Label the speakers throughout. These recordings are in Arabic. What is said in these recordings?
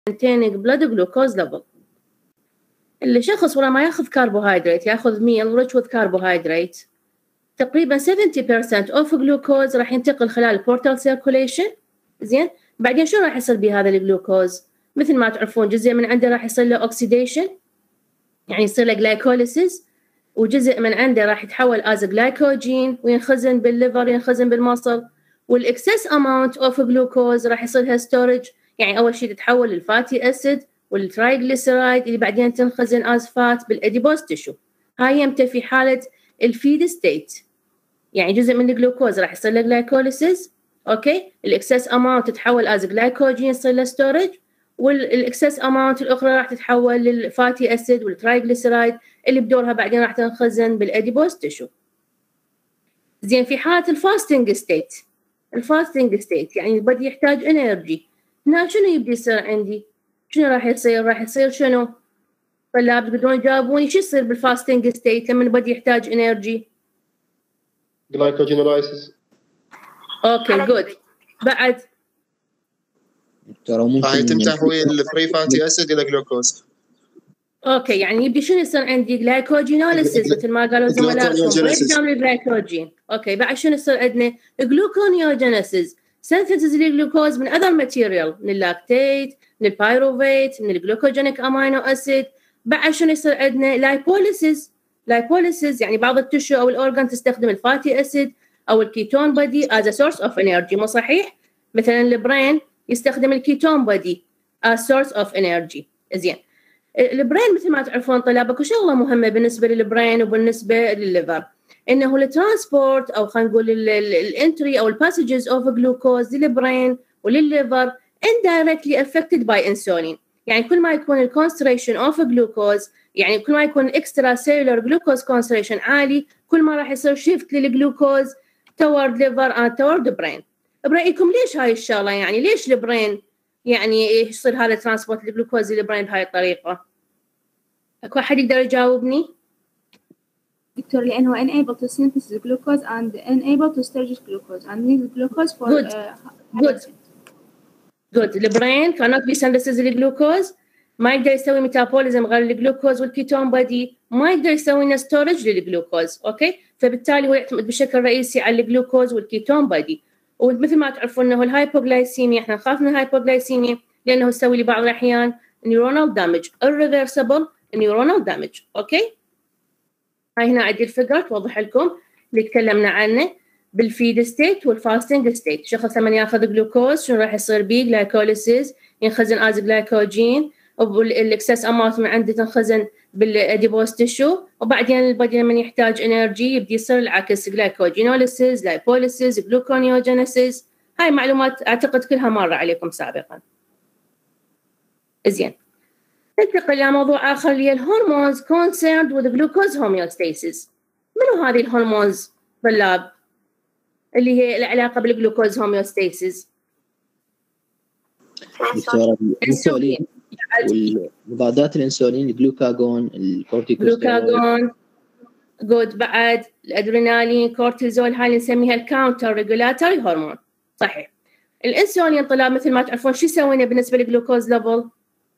Speaker 1: maintaining blood glucose level. الشخص ورا ما ياخذ كربوهيدرات ياخذ meal rich with carbohydrate تقريبا 70% of glucose راح ينتقل خلال portal circulation. زين بعدين شو راح يصير بهذا الجلوكوز؟ مثل ما تعرفون جزء من عنده راح يصير له oxidation يعني يصير له glycolysis، وجزء من عنده راح يتحول as glycogen وينخزن بالليفر ينخزن بالمصل، والاكسس amount of glucose راح يصير لها storage يعني اول شيء تتحول للفاتي اسيد والترايغليسيرايد اللي بعدين تنخزن as fat بالاديبوز تشو. هاي يمتى في حاله الفيد ستيت يعني جزء من الجلوكوز راح يصير له glycolysis. اوكي الاكسس اماونت تتحول از جلايكوجين يصير له ستورج، والاكسس اماونت الاخرى راح تتحول للفاتي اسيد والترايغليسيرايد اللي بدورها بعدين راح تنخزن بالاديبوز تشو. زين في حاله الفاستنج ستيت، الفاستنج ستيت يعني البدي يحتاج انرجي. هنا شنو يبدي يصير عندي؟ شنو راح يصير؟ راح يصير شنو؟ طلاب تقدرون تجاوبوني شو يصير بالفاستنج ستيت لما البدي يحتاج انرجي؟
Speaker 2: جلايكوجينولايسيس.
Speaker 1: اوكي جود. بعد
Speaker 3: ترى ممكن
Speaker 2: يتم تحويل الفري فاتي اسيد الى جلوكوز.
Speaker 1: اوكي يعني يبدي شنو يصير عندي؟ جلايكوجينوليسيس مثل ما قالوا زملائكم بريك داون الجلايكوجين. اوكي بعد شنو يصير عندنا؟ جلوكونيوجينيسيس سينثيسيس للجلوكوز من اذر ماتيريال، من اللاكتيت من البايروفيت من الجلوكوجينيك امينو اسيد. بعد شنو يصير عندنا؟ لايبوليسيس. لايبوليسيس يعني بعض التشو او الاورجان تستخدم الفاتي اسيد او الكيتون بودي as a source of energy. مو صحيح؟ مثلا البرين يستخدم الكيتون بودي as source of energy. زين البرين مثل ما تعرفون طلاب اكو شغله مهمه بالنسبه للبرين وبالنسبه للليفر، انه الترانسبورت او خلينا نقول الانتري او الباسجز اوف جلوكوز للبرين وللليفر indirectly affected by insulin. يعني كل ما يكون الكونسنتريشن اوف جلوكوز يعني كل ما يكون الاكسترا سيلولر جلوكوز كونسنتريشن عالي كل ما راح يصير شيفت للجلوكوز تورد ليفر اند تورد برين. برايكم ليش هاي الشغله؟ يعني ليش البرين يعني يصير هذا ترانسبورت الجلوكوز للبرين بهاي الطريقه؟ اكو احد يقدر يجاوبني؟
Speaker 4: دكتور لانه unable to synthesize glucose and unable to storage glucose and need glucose for
Speaker 1: good. البرين cannot be synthesize الجلوكوز، ما يقدر يسوي ميتابوليزم غير الجلوكوز والكيتون بودي، ما يقدر يسوي لنا ستورج للجلوكوز. اوكي فبالتالي هو يعتمد بشكل رئيسي على الجلوكوز والكيتون بودي. ومثل ما تعرفون انه الهايبوغلايسيميا احنا نخاف من الهايبوغلايسيميا لانه يسوي لبعض الاحيان نيورونال دامج irreversible نيورونال دامج. اوكي هاي هنا عندي الفقره توضح لكم اللي تكلمنا عنه بالفيد ستيت والفاستنج ستيت. شخص لما ياخذ جلوكوز شنو راح يصير بيه؟ جلايكوليسيس ينخزن از جلايكوجين والاكسس اماونت من عنده تنخزن بالاديبوز تشو، وبعدين البدي لما يحتاج انرجي يبدي يصير العكس جلايكوجينوليسيس لايبوليسيس جلوكونيوجينيسيس. هاي معلومات اعتقد كلها مره عليكم سابقا. زين ننتقل الى موضوع اخر اللي هي الهرمونز concerned with glucose homeostasis. منو هذه الهرمونز طلاب اللي هي العلاقه بالجلوكوز هوميوستاسيس؟
Speaker 3: الانسولين والمضادات الانسولين الجلوكاجون الكورتيكوستيرويد.
Speaker 1: جلوكاجون جود. بعد الادرينالين كورتيزول هاي اللي نسميها الكاونتر ريجولاتوري هرمون. صحيح. الانسولين طلاب مثل ما تعرفون شو يسوي لنا بالنسبه للجلوكوز ليفل؟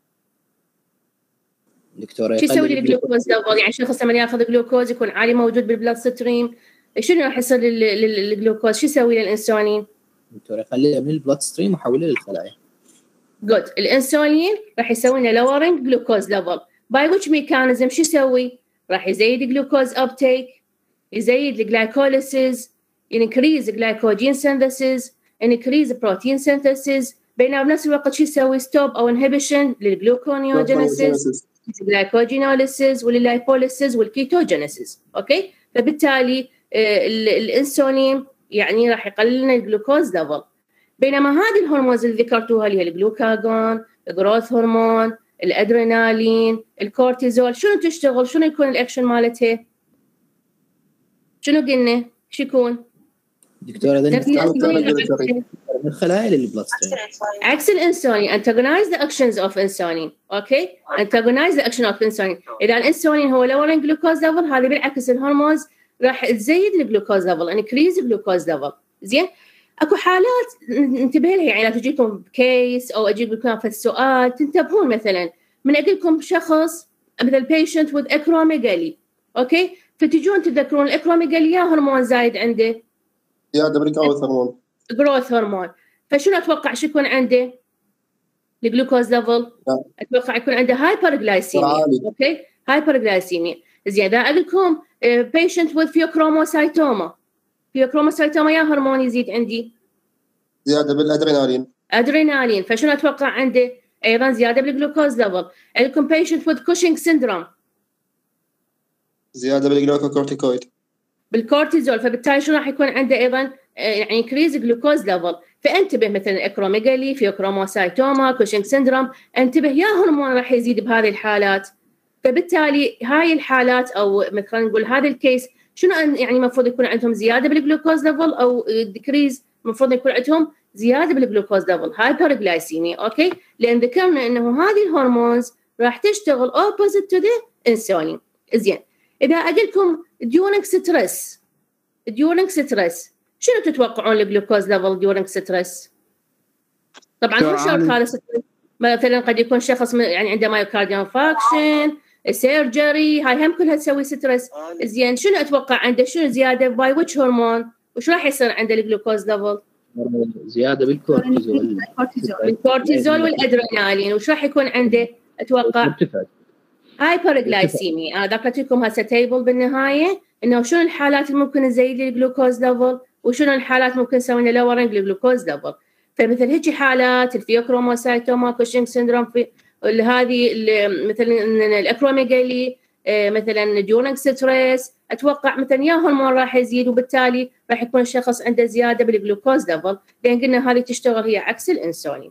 Speaker 3: دكتوره
Speaker 1: شو يسوي للجلوكوز ليفل؟ يعني شخص لما ياخذ جلوكوز يكون عالي موجود بالبلاد ستريم شنو راح يصير للجلوكوز؟ شو يسوي للانسولين؟
Speaker 3: دكتوره يقللها من البلاد ستريم ويحولها للخلايا.
Speaker 1: جود. الانسولين راح يسوي لنا lowering جلوكوز ليفل باي which mechanism؟ شو يسوي؟ راح يزيد جلوكوز ابتيك، يزيد الجلايكوليسيس، increase glycogen synthesis، increase protein synthesis، بينما بنفس الوقت شو يسوي؟ ستوب او انهبيشن للجلوكونيوجينيسيس الجلايكوجينوليسيس واللايبوليسيس والكيتوجينيسيس. اوكي فبالتالي الانسولين يعني راح يقلل لنا الجلوكوز ليفل. بينما هذه الهرمونز اللي ذكرتوها اللي هي الجلوكاجون الجروث هرمون الادرينالين الكورتيزول شنو تشتغل؟ شنو يكون الاكشن مالتها؟ شنو قلنا؟ شو يكون؟
Speaker 3: دكتوره من الخلايا للبلاد ستريم.
Speaker 1: عكس الانسولين antagonize the actions of insulin. اوكي antagonize the action of insulin. اذا الانسولين هو lowering glucose level هذه بالعكس الهرمونز راح تزيد الجلوكوز ليفل increase glucose level. زين اكو حالات انتبه لها، يعني لا تجيكم كيس او اجيب لكم في السؤال تنتبهون. مثلا من اقول لكم شخص مثل patient with acromegaly، اوكي، فتجون تذكرون الاكروميجالي يا هرمون زايد عنده،
Speaker 2: زياده بالجروث هرمون،
Speaker 1: جروث هرمون، فشنو اتوقع شو يكون عنده؟ الجلوكوز ليفل اتوقع يكون عنده هايبرغلايسيميا. اوكي، هايبرغلايسيميا. زين اذا اقول لكم patient with pheochromocytoma، pheochromocytoma يا هرمون يزيد عندي؟
Speaker 2: زياده بالادرينالين،
Speaker 1: ادرينالين، فشنو اتوقع عنده؟ ايضا زياده بالجلوكوز ليفل. عندكم patient with Cushing syndrome،
Speaker 2: زياده بالجلوكوكورتيكويد،
Speaker 1: بالكورتيزول، فبالتالي شنو راح يكون عنده ايضا يعني انكريز جلوكوز ليفل. فانتبه مثلا اكروميجالي، فيوكروموسايتوما، كوشنج سيندروم، انتبه يا هرمون راح يزيد بهذه الحالات. فبالتالي هاي الحالات او مثلا نقول هذا الكيس شنو يعني المفروض يكون عندهم زياده بالجلوكوز ليفل او ديكريز، المفروض يكون عندهم زياده بالجلوكوز ليفل، هايبرغلايسيميا. اوكي، لان ذكرنا انه هذه الهرمونز راح تشتغل اوبوزيت تو ذا انسولين. زين اذا اقول لكم during stress شنو تتوقعون الجلوكوز ليفل during stress؟ طبعا مو شرط هذا ستريس، مثلا قد يكون شخص يعني عنده مايوكارديال انفاركشن، سيرجري، هاي هم كلها تسوي ستريس. زين شنو اتوقع عنده؟ شنو زياده باي ويتش هرمون؟ وش راح يصير عنده الجلوكوز ليفل؟
Speaker 3: زياده بالكورتيزول،
Speaker 1: الكورتيزول والادرينالين. وش راح يكون عنده اتوقع؟ هايبرغلايسيميا. هذا اعطيتكم هسه تيبل بالنهايه انه شنو الحالات اللي ممكن نزيد الجلوكوز ليفل وشنو الحالات ممكن نسوي لنا لورنج للجلوكوز ليفل. فمثل هيك حالات الفيوكروموسايتوما، كوشنج سيندروم، في هذه مثلا الاكروميجالي، مثلا ديورنج ستريس، اتوقع مثلا يا هرمون راح يزيد وبالتالي راح يكون الشخص عنده زياده بالجلوكوز ليفل، لان قلنا هذه تشتغل هي عكس الانسولين.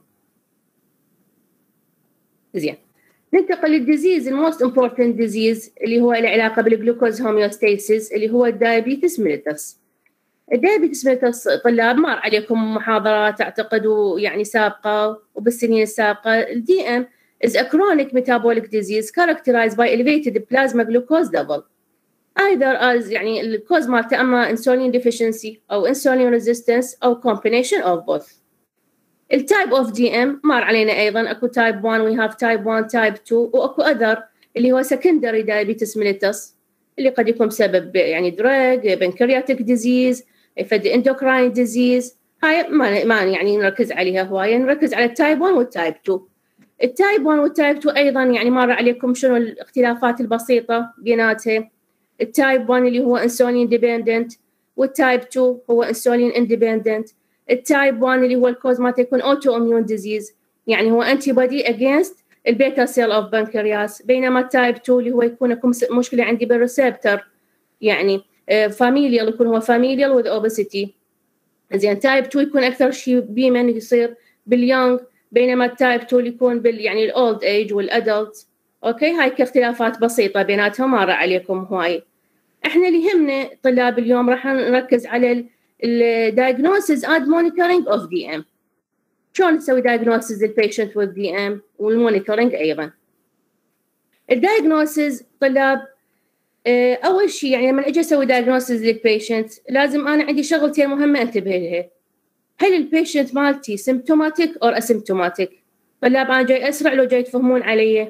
Speaker 1: زين ننتقل للديزيز الموست امبورتنت ديزيز اللي هو له علاقه بالجلوكوز هوميوستاسيس اللي هو الدايابيتس ميليتس. الدايابيتس ميليتس طلاب مر عليكم محاضرات اعتقد يعني سابقه وبالسنين السابقه. الدي ام is a chronic metabolic disease characterized by elevated plasma glucose level either as يعني الكوز مالته اما insulin deficiency او insulin resistance او combination of both. التايب اوف دي ام مر علينا ايضا، اكو تايب 1 وي هاف تايب 1 تايب 2 واكو اذر اللي هو سكندري دايابيتس ميليتس اللي قد يكون بسبب يعني دراج، بنكرياتيك ديزيز، فد اندوكراين ديزيز. هاي ما يعني نركز عليها هوايه، نركز على التايب 1 والتايب 2. التايب 1 والتايب 2 ايضا يعني مر عليكم شنو الاختلافات البسيطه بيناتها. التايب 1 اللي هو انسولين ديبندنت والتايب 2 هو انسولين اندبندنت. التايب 1 اللي هو الكوز مالته يكون اوتو اميون ديزيز، يعني هو انتي بودي اجينست البيتا سيل اوف بنكرياس، بينما التايب 2 اللي هو يكون لكم مشكله عندي بالريسبتر، يعني فاميليال يكون هو فاميليال وذ اوبيسيتي. زين تايب 2 يكون اكثر شيء بيمن يصير باليونغ، بينما التايب 2 يكون يعني الاولد ايج والادلت. اوكي، هاي كاختلافات بسيطه بيناتهم مر عليكم هواي. احنا اللي يهمنا طلاب اليوم راح نركز على الدايجنوسيس اند مونيتورينج اوف دي ام. شلون نسوي دايجنوسيس للبيشنت وذ دي ام والمونيتورينج ايضا. الدايجنوسيس طلاب اول شيء يعني لما اجي اسوي دايجنوسيس للبيشنت لازم انا عندي شغلتين مهمه انتبه لها. هل البيشنت مالتي سيمبتوماتيك او اسيمبتوماتيك؟ طلاب انا جاي اسرع لو جاي تفهمون علي؟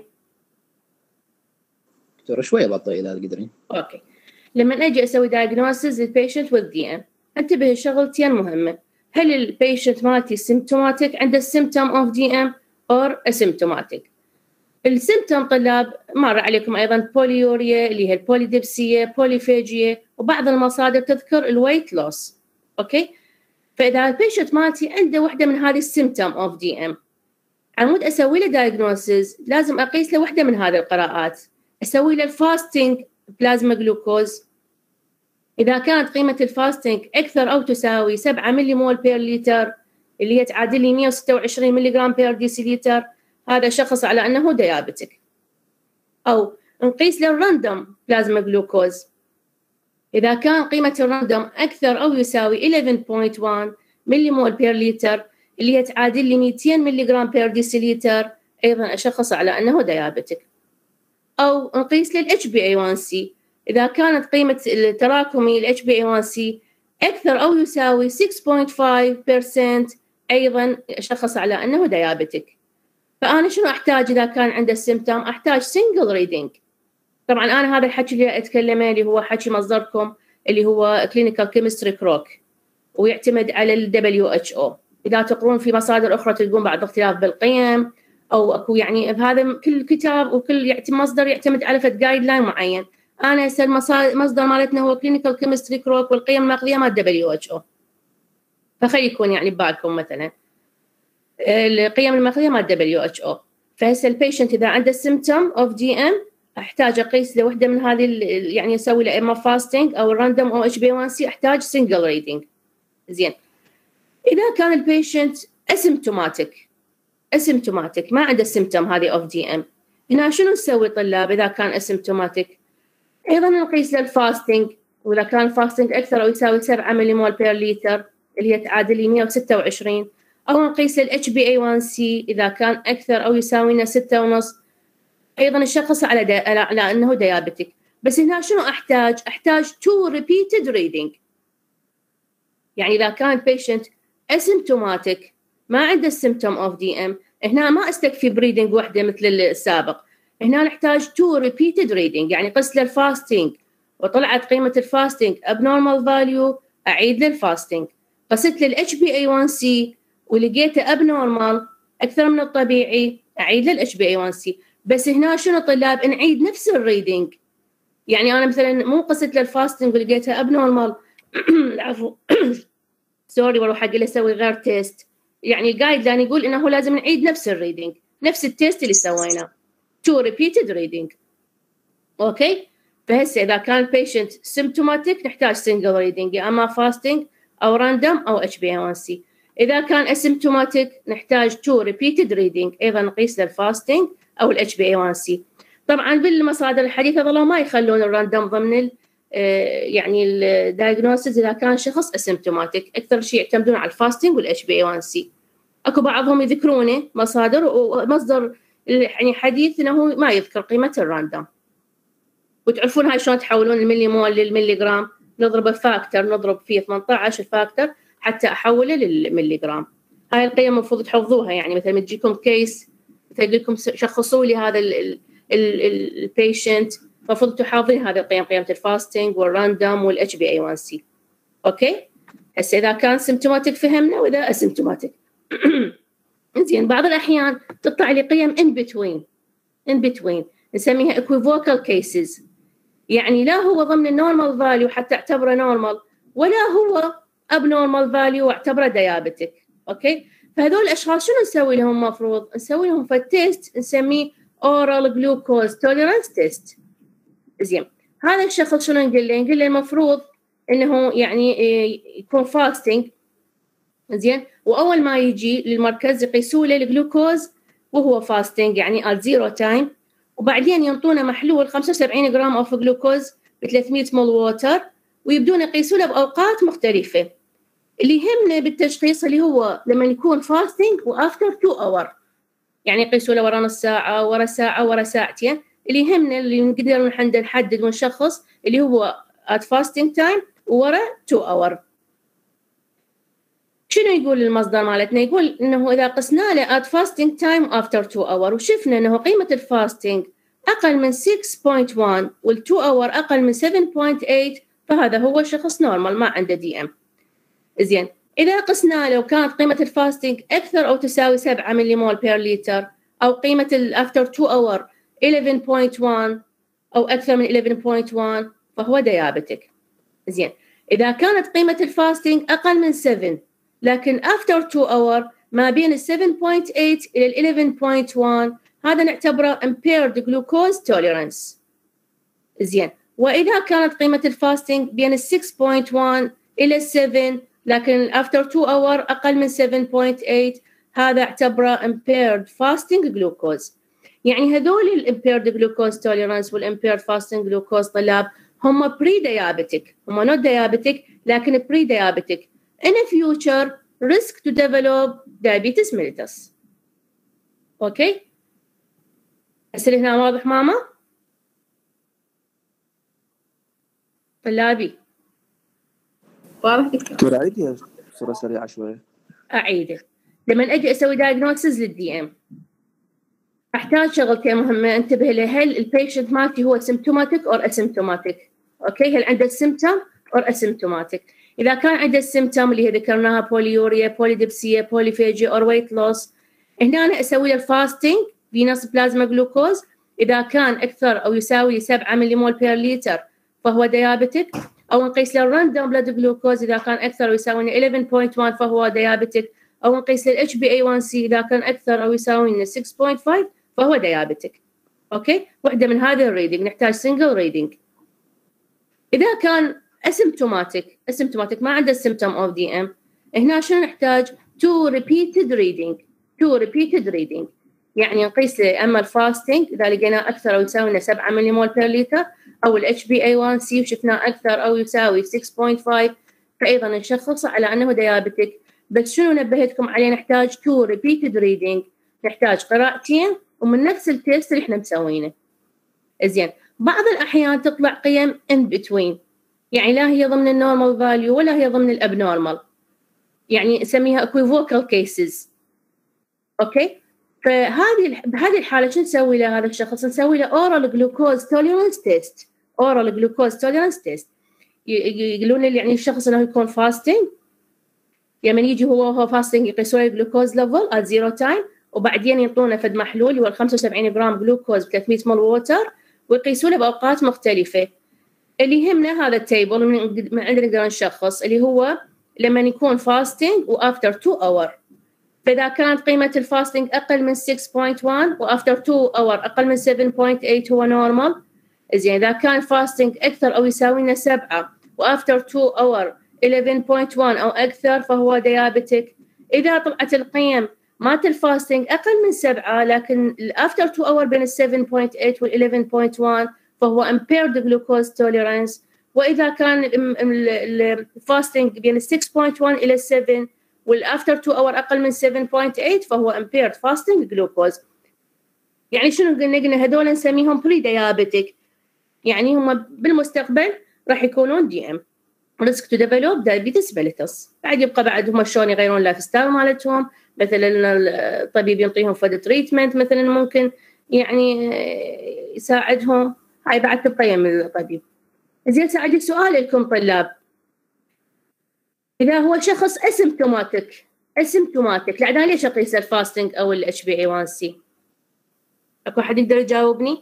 Speaker 3: دكتوره شويه بطيء اذا تقدرين.
Speaker 1: اوكي، لما اجي اسوي دايجنوسيس للبيشنت وذ دي ام انتبه شغلتين مهمه. هل البيشنت مالتي سيمبتوماتيك، عنده سيمبتوم اوف دي ام اور اسيمبتوماتيك؟ السيمبتوم طلاب مر عليكم ايضا بوليوريا اللي هي البوليدبسيه، بوليفاجيا، وبعض المصادر تذكر الويت لوس. اوكي، فاذا البيشنت مالتي عنده واحده من هذه السيمبتوم اوف دي ام، عمود اسوي له دايجنوسيس لازم اقيس له واحده من هذه القراءات. اسوي له الفاستنج بلازما جلوكوز، اذا كانت قيمه الفاستنج اكثر او تساوي 7 ملي مول بير لتر اللي هي تعادل لي 126 ملي جرام بير ديسيلتر، هذا شخص على انه ديابيتك. او نقيس له الراندوم بلازما جلوكوز، اذا كان قيمه الراندوم اكثر او يساوي 11.1 ملي مول بير لتر اللي هي تعادل لي 200 ملي جرام بير ديسيلتر، ايضا اشخص على انه ديابيتك. او نقيس للاتش بي اي 1 سي، اذا كانت قيمه التراكمي الاتش بي اي 1 سي أكثر أو يساوي 6.5% أيضا شخص على أنه ديابتك. فأنا شنو أحتاج إذا كان عنده السيمتوم؟ أحتاج single reading. طبعا أنا هذا الحكي اللي أتكلمه اللي هو حكي مصدركم اللي هو clinical chemistry كروك، ويعتمد على ال WHO. إذا تقرون في مصادر أخرى تلقون بعض اختلاف بالقيم أو أكو يعني هذا كل كتاب وكل مصدر يعتمد على فد جايد لاين معين. أنا هسه المصدر مالتنا هو clinical chemistry كروك والقيم الماخذية مال WHO. فخلي يكون يعني ببالكم مثلا القيم الماخذية مال WHO. فهسه البيشنت إذا عنده symptom of DM أحتاج أقيس له وحدة من هذه يعني أسوي له إما فاستنج أو راندوم أو HbA1c، أحتاج single reading. زين. إذا كان البيشنت أسيمتوماتيك ما عنده السيمتوم هذه أوف DM، هنا شنو نسوي طلاب إذا كان أسيمتوماتيك؟ أيضا نقيس له الفاستنج، وإذا كان الفاستنج أكثر أو يساوي 7 مليمول بير لتر اللي هي تعادل 126، أو نقيس له HbA1c إذا كان أكثر أو يساوي 6.5، أيضا الشخص على أنه ديابتك. بس هنا شنو أحتاج 2 repeated reading. يعني إذا كان patient asymptomatic ما عنده symptom of DM، هنا ما استكفي بريدنج واحدة مثل السابق، هنا نحتاج 2 repeated reading. يعني قس له الفاستنج وطلعت قيمة الفاستنج abnormal value، أعيد له الفاستنج. قست له HbA1c ولقيته abnormal أكثر من الطبيعي، أعيد له HbA1c. بس هنا شنو طلاب؟ نعيد نفس الريدنج. يعني أنا مثلا مو قست له الفاستنج ولقيتها abnormal العفو سوري واروح حق اللي اسوي غير تيست. يعني الجايد لاين يقول انه لازم نعيد نفس الريدنج، نفس التيست اللي سويناه، 2 repeated reading. اوكي. فهسه اذا كان patient symptomatic نحتاج single reading، يا اما fasting او random او HbA1c. اذا كان asymptomatic نحتاج 2 repeated reading، ايضا نقيس له الفاستنج او HbA1c. طبعا بالمصادر الحديثه ظلوا ما يخلون الراندوم ضمن يعني الدايجنوستس اذا كان شخص اسيمتوماتيك، اكثر شيء يعتمدون على الفاستنج والHbA1c. اكو بعضهم يذكرونه مصادر، ومصدر يعني حديث انه ما يذكر قيمه الراندوم. وتعرفون هاي شلون تحولون الملي مول للملي جرام؟ نضربه فاكتور، نضرب فيه 18 الفاكتور حتى احوله للملي جرام. هاي القيم المفروض تحفظوها. يعني مثلا تجيكم كيس تقول لكم شخصوا لي هذا البيشنت، المفروض تحافظين هذه القيم، قيمة الفاستنج والراندوم والHbA1c. اوكي. هسه اذا كان سيمتوماتيك فهمنا، واذا اسيمتوماتيك زين بعض الاحيان تطلع لي قيم in between نسميها equivocal cases. يعني لا هو ضمن النورمال فاليو حتى اعتبره نورمال، ولا هو abnormal فاليو واعتبره ديابتك. اوكي. فهذول الاشخاص شنو نسوي لهم؟ المفروض نسوي لهم تيست نسميه oral glucose tolerance test. زين. هذا الشخص شنو نقول له؟ نقول له المفروض انه يعني يكون فاستنج. زين. واول ما يجي للمركز يقيسوا له الجلوكوز وهو فاستنج يعني at 0 time، وبعدين ينطونه محلول 75 جرام اوف جلوكوز ب 300 مل ووتر، ويبدون يقيسوا له باوقات مختلفه. اللي يهمنا بالتشخيص اللي هو لما يكون فاستنج وافتر 2 اور، يعني يقيسوا له ورا نص ساعه، ورا ساعه، ورا ساعتين. اللي يهمنا اللي نقدر نحدد ونشخص اللي هو at fasting time وورا 2 اور. شنو يقول المصدر مالتنا؟ يقول انه اذا قسنا له at fasting time after 2 اور وشفنا انه قيمه الفاستنج اقل من 6.1 وال2 اور اقل من 7.8، فهذا هو شخص نورمال ما عنده DM. زين. اذا قسنا له وكانت قيمه الفاستنج اكثر او تساوي 7 مليمول بير لتر، او قيمه after 2 اور 11.1 او اكثر من 11.1، فهو ديابتك. زين. اذا كانت قيمه الفاستنج اقل من 7 لكن after 2 اور ما بين ال 7.8 الى ال 11.1، هذا نعتبره impaired glucose tolerance. زين. واذا كانت قيمه الفاستنج بين ال 6.1 الى 7 لكن after 2 اور اقل من 7.8، هذا اعتبره impaired fasting glucose. يعني هذول الامبيرد جلوكوز توليرانس والامبيرد فاستنج جلوكوز طلاب هم بري ديابيتك، هم نوت ديابيتك لكن بري ديابيتك. in a future risk to develop diabetes mellitus. اوكي. هسه هنا واضح ماما؟ طلابي
Speaker 4: واضح دكتور؟
Speaker 5: دكتور عيديها بصورة سريعة شوي.
Speaker 1: اعيده. لما اجي اسوي دايجنوستس للدي ام احتاج شغلتين مهمه انتبه لها. هل البيشنت مالتي هو سيمتوماتيك اور اسيمتوماتيك؟ اوكي، هل عنده السيمتوم اور اسيمتوماتيك؟ اذا كان عنده السيمتوم اللي هي ذكرناها بوليوريا، بوليدبسيا، بوليفيجيا اور ويت لوس، هنا أنا اسوي له الفاستنج فينوس بلازما جلوكوز. اذا كان اكثر او يساوي 7 مليمول بير لتر فهو ديابيتك، او نقيس له الراندوم بلاد جلوكوز اذا كان اكثر او يساوي 11.1 فهو ديابيتك، او نقيس له الاتش بي اي 1 سي اذا كان اكثر او يساوي 6.5 فهو ديابيتك. اوكي، وحده من هذه الريدنج نحتاج سنجل ريدنج. اذا كان اسيمتوماتيك ما عنده symptom of DM، هنا شنو نحتاج؟ تو ريبيتد ريدنج. يعني نقيس له اما الفاستنج اذا لقيناه اكثر او يساوي 7 مليمول بير لتر، او الاتش بي اي 1 سي وشفناه اكثر او يساوي 6.5 فايضا نشخص على انه ديابيتك. بس شنو نبهتكم عليه؟ نحتاج تو ريبيتد ريدنج، نحتاج قراءتين ومن نفس التيست اللي احنا مسوينه. زين، بعض الاحيان تطلع قيم ان بتوين، يعني لا هي ضمن النورمال فاليو ولا هي ضمن الابنورمال، يعني نسميها equivocal cases. اوكي، بهذه الحاله شو نسوي له هذا الشخص؟ نسوي له oral glucose tolerance test. يقولون لي يعني الشخص انه يكون فاستنج، لما يجي هو فاستنج يقيسوا له الجلوكوز ليفل at zero time، وبعدين يعطونه فد محلول هو 75 جرام جلوكوز ب 300 مل ووتر، ويقيسوا له باوقات مختلفه. اللي يهمنا هذا التيبل من عندنا نقدر نشخص اللي هو لما يكون فاستنج وافتر 2 اور. فاذا كانت قيمه الفاستنج اقل من 6.1 وافتر 2 اور اقل من 7.8 هو نورمال. زين، اذا كان فاستنج اكثر او يساوي لنا 7 وافتر 2 اور 11.1 او اكثر فهو ديابيتك. اذا طلعت القيم مالت الفاستنج اقل من 7 لكن الافتر 2 اور بين 7.8 وال 11.1 فهو impaired glucose tolerance. واذا كان الفاستنج بين 6.1 الى 7 والافتر 2 اور اقل من 7.8 فهو impaired fasting glucose. يعني شنو قلنا هذول نسميهم بري ديابيتك، يعني هم بالمستقبل راح يكونون دي ام risk to develop diabetes mellitus. بعد يبقى بعد هم شلون يغيرون اللايف ستايل مالتهم، مثلا الطبيب ينطيهم فد تريتمنت مثلا ممكن يعني يساعدهم، هاي بعد تبقى يم الطبيب. زين، عندي سؤال لكم طلاب. اذا هو شخص اسيمتوماتيك لا انا ليش اقيس الفاستنج او الاتش بي اي 1 سي؟ اكو حد يقدر يجاوبني؟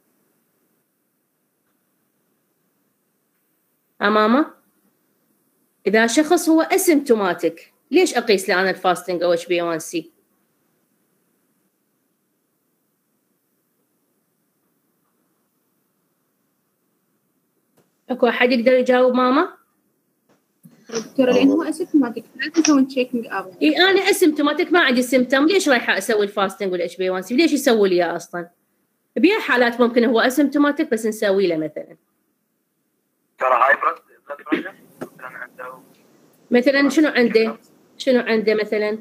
Speaker 1: ماما، اذا شخص هو اسيمتوماتيك ليش اقيس له انا الفاستنج او اتش بي اي 1 سي؟ اكو احد يقدر يجاوب ماما؟
Speaker 4: دكتورة لأن هو اسيمتوماتيك لازم يسوون تشيكينج اب.
Speaker 1: اي انا اسيمتوماتيك ما عندي سيمتوم، ليش رايحه اسوي الفاستنج والاتش بي 1 سي؟ ليش يسوي لي اياه اصلا؟ بيها حالات ممكن هو اسيمتوماتيك بس نسوي له مثلا
Speaker 6: ترى هاي بلاد بريشر
Speaker 1: مثلا شنو عنده مثلا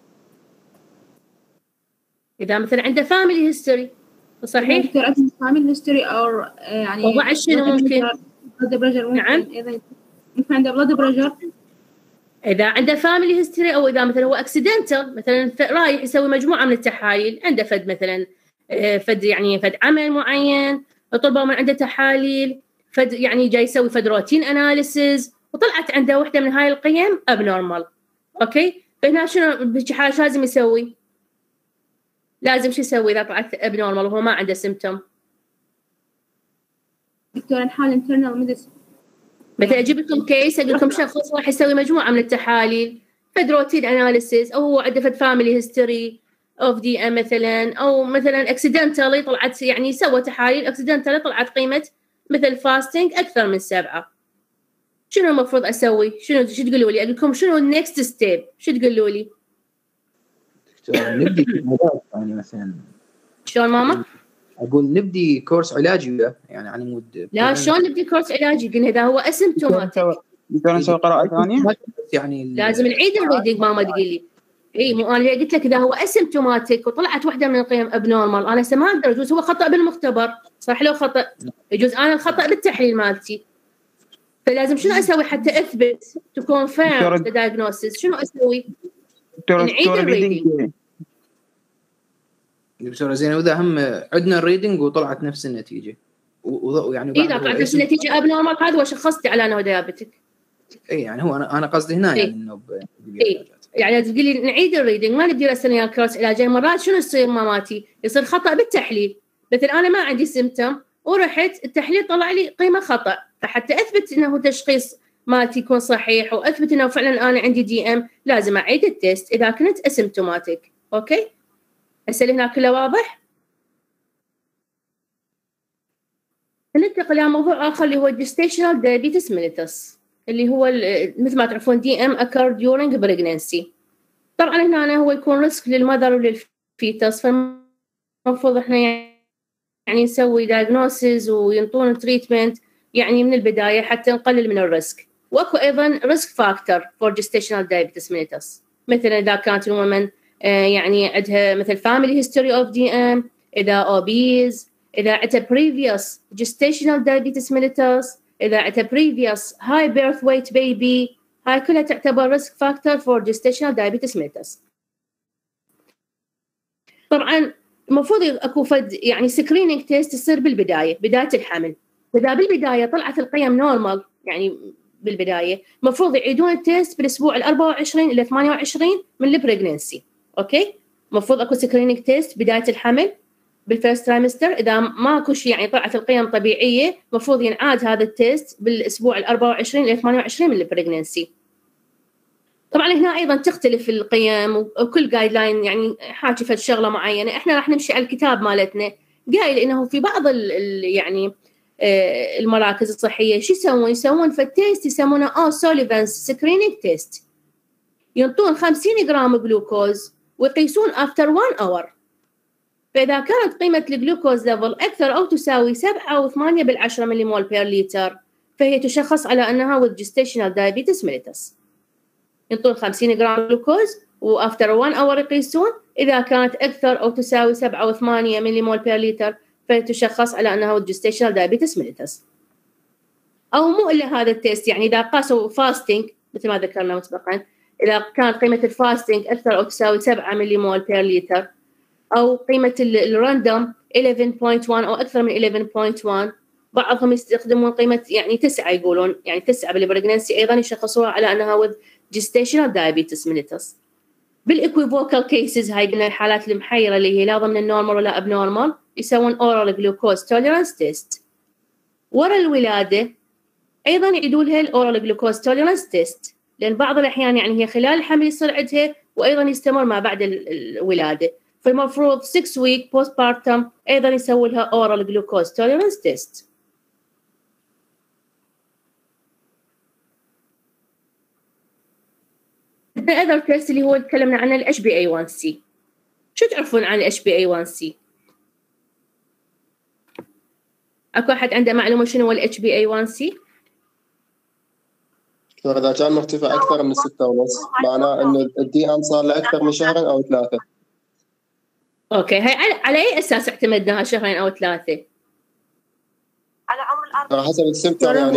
Speaker 1: اذا مثلا عنده فاميلي هيستوري صحيح؟
Speaker 4: دكتور عندهم فاميلي هيستوري او يعني
Speaker 1: وضع شنو ممكن؟
Speaker 4: بلاد بريشر ممكن.
Speaker 1: نعم،
Speaker 4: اذا ممكن عنده بلاد بريشر،
Speaker 1: اذا عنده فاميلي هيستوري، او اذا مثلا هو اكسيدنتال مثلا رايح يسوي مجموعه من التحاليل، عنده فد مثلا فد يعني فد عمل معين طلبوا من عنده تحاليل، فد يعني جاي يسوي فد روتين اناليسيز وطلعت عنده وحده من هاي القيم ابنورمال. اوكي، فهنا شنو بهالحاله لازم يسوي؟ لازم شو يسوي اذا طلعت ابنورمال وهو ما عنده سيمتوم؟
Speaker 4: دكتور نحاول انترنال ميديسن.
Speaker 1: مثلا اجيب لكم كيس اقول لكم شخص راح يسوي مجموعه من التحاليل فد روتين اناليسيز، او هو عنده فد فاميلي هيستوري اوف دي ام مثلا، او مثلا اكسيدنتالي طلعت يعني سوى تحاليل اكسيدنتالي طلعت قيمه مثل فاستنج اكثر من 7. شنو المفروض اسوي؟ شو تقولوا لي؟ اقول لكم شنو النكست ستيب؟ شو تقولوا لي؟
Speaker 3: نبدي يعني مثلا
Speaker 1: شلون ماما؟
Speaker 3: اقول نبدي كورس علاجي يعني على مود
Speaker 1: لا شلون نبدي كورس علاجي؟ قلنا اذا هو اسيمتوماتيك
Speaker 5: نقدر نسوي قراءة ثانية؟
Speaker 3: يعني
Speaker 1: لازم نعيد الريدنج ماما تقول لي. اي مو انا قلت لك اذا هو اسيمتوماتيك وطلعت واحده من القيم ابنورمال انا ما اقدر، يجوز هو خطا بالمختبر صح، لو خطا يجوز انا الخطا بالتحليل مالتي. فلازم شنو اسوي حتى اثبت to confirm the diagnosis؟ شنو اسوي؟ نعيد الريدنج.
Speaker 3: دكتورة زين، وإذا هم عدنا الريدنج وطلعت نفس النتيجة ويعني
Speaker 1: إذا طلعت نفس النتيجة abnormal، هذا هو شخصتي على أنه ديابتك.
Speaker 3: إيه يعني هو أنا قصدي هنا يعني إنه
Speaker 1: يعني تقولي نعيد الريدنج، ما نقدر أسوي كورس علاجي. مرات شنو يصير ماماتي؟ يصير خطأ بالتحليل، مثل أنا ما عندي سيمتوم ورحت التحليل طلع لي قيمة خطأ، فحتى أثبت إنه تشخيص مالتي يكون صحيح وأثبت إنه فعلا أنا عندي DM لازم أعيد التيست إذا كنت أسيمتوماتيك. أوكي؟ هسه هنا كله واضح؟ ننتقل إلى موضوع آخر اللي هو gestational diabetes mellitus، اللي هو مثل ما تعرفون DM occur during pregnancy. طبعا هنا هو يكون ريسك للمذر وللفيتس، فالمفروض احنا يعني نسوي diagnosis وينطون treatment يعني من البداية حتى نقلل من الريسك. واكو أيضا risk factor for gestational diabetes mellitus، مثلا إذا كانت الومن يعني عندها مثل family history of DM، إذا obese، إذا عندها previous gestational diabetes mellitus، إذا عندها previous high birth weight baby، هاي كلها تعتبر risk factor for gestational diabetes mellitus. طبعا المفروض اكو فد يعني سكرينينج تيست يصير بالبداية، بداية الحمل. إذا بالبداية طلعت القيم نورمال يعني بالبداية، المفروض يعيدون التيست بالأسبوع 24 إلى 28 من البريغننسي. أوكي؟ المفروض اكو سكرينينج تيست بداية الحمل بالفيرست ترايمستر. إذا ماكو شيء يعني طلعت القيم طبيعية، المفروض ينعاد هذا التيست بالأسبوع 24 إلى 28 من البريغننسي. طبعا هنا أيضا تختلف القيم وكل جايد لاين يعني حاكي فد شغلة معينة. إحنا راح نمشي على الكتاب مالتنا، قايل إنه في بعض يعني المراكز الصحية شو يسوون في التيست يسمونه سوليفانز سكرينينج تيست. ينطون 50 جرام جلوكوز ويقيسون after 1 hour. فإذا كانت قيمة الجلوكوز ليفل أكثر أو تساوي 7.8 مليمول بير لتر، فهي تشخص على أنها with gestational diabetes mellitus. ينطون 50 جرام جلوكوز وأفتر 1 اور يقيسون، إذا كانت أكثر أو تساوي 7.8 مليمول بير لتر فتشخص على أنها with gestational diabetes mellitus. أو مو إلا هذا التيست، يعني إذا قاسوا فاستنج مثل ما ذكرنا مسبقا، إذا كانت قيمة الفاستنج أكثر أو تساوي 7 مليمول بير لتر، أو قيمة الراندوم 11.1 أو أكثر من 11.1. بعضهم يستخدمون قيمة يعني 9، يقولون يعني 9 بالبريغننسي أيضا يشخصوها على أنها with gestational diabetes mellitus. بالإكويفوكال كيسز، هاي قلنا الحالات المحيرة اللي هي لا ضمن النورمال ولا أبنورمال، يسوون oral glucose tolerance test. ورا الولادة أيضا يعيدوا لها الأورال glucose tolerance test، لأن بعض الأحيان يعني هي خلال الحمل يصير عندها وأيضا يستمر ما بعد الولادة، فالمفروض 6 week postpartum أيضا يسوي لها oral glucose tolerance test. other test اللي هو تكلمنا عنه ال HbA1c. شو تعرفون عن ال HbA1c؟ اكو احد عنده معلومة شنو هو ال HbA1c؟
Speaker 2: إذا كان مرتفع أكثر من 6.5 معناه إنه الDM صار له أكثر من شهر أو 3.
Speaker 1: أوكي، هاي على أي أساس اعتمدناها 2 أو 3؟
Speaker 6: على عمر الآر
Speaker 2: حسب السيمتوم يعني.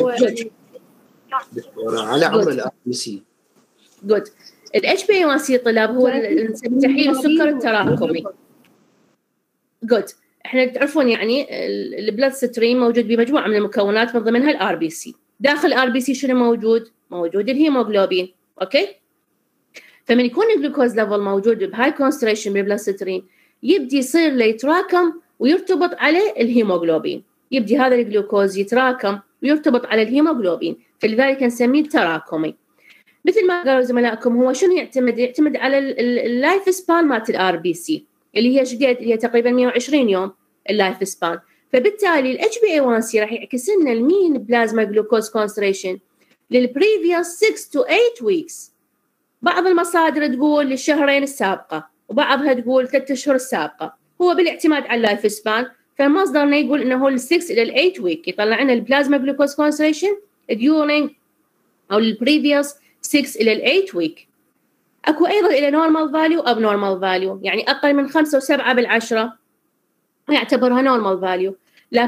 Speaker 3: على عمر الRBC.
Speaker 1: جود. ال HbA1c طلاب هو تحليل السكر التراكمي. جود. احنا تعرفون يعني البلاد ستريم موجود بمجموعة من المكونات من ضمنها الRBC. داخل الRBC شنو موجود؟ موجود الهيموغلوبين. اوكي؟ فمن يكون الجلوكوز ليفل موجود بهاي كونسنتريشن بالبلاد ستريم، يبدي يصير له يتراكم ويرتبط عليه الهيموغلوبين. يبدي هذا الجلوكوز يتراكم ويرتبط على الهيموغلوبين، فلذلك نسميه تراكمي. مثل ما قالوا زملائكم، هو شنو يعتمد على اللايف سبان مالت الRBC اللي هي شقد، اللي هي تقريبا 120 يوم اللايف سبان. فبالتالي ال HbA1c راح يعكس لنا المين بلازما جلوكوز كونسنتريشن للبريفيوس 6 to 8 weeks. بعض المصادر تقول للشهرين السابقة، وبعضها تقول 3 أشهر السابقة. هو بالاعتماد على اللايف سبان، فمصدرنا يقول انه هو ال 6 الى 8 ويك يطلع لنا البلازما جلوكوز كونسنتريشن during او البريفيوس 6 الى 8 ويك. اكو ايضا الى نورمال فاليو او abnormal فاليو، يعني اقل من 5 و7 بالعشرة يعتبرها نورمال فاليو، لكن